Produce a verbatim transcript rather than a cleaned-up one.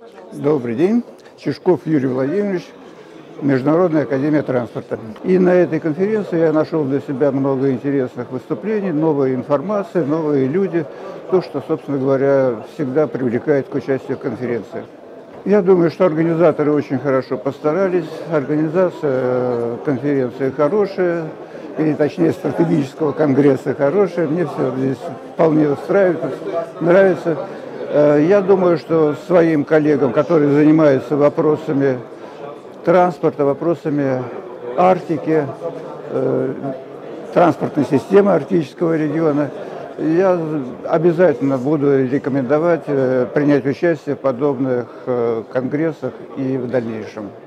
Добрый день. Чешков Юрий Владимирович, Международная академия транспорта. И на этой конференции я нашел для себя много интересных выступлений, новая информация, новые люди. То, что, собственно говоря, всегда привлекает к участию в конференции. Я думаю, что организаторы очень хорошо постарались. Организация конференции хорошая, или точнее стратегического конгресса хорошая. Мне все здесь вполне устраивает, нравится. Я думаю, что своим коллегам, которые занимаются вопросами транспорта, вопросами Арктики, э, транспортной системы арктического региона, я обязательно буду рекомендовать э, принять участие в подобных э, конгрессах и в дальнейшем.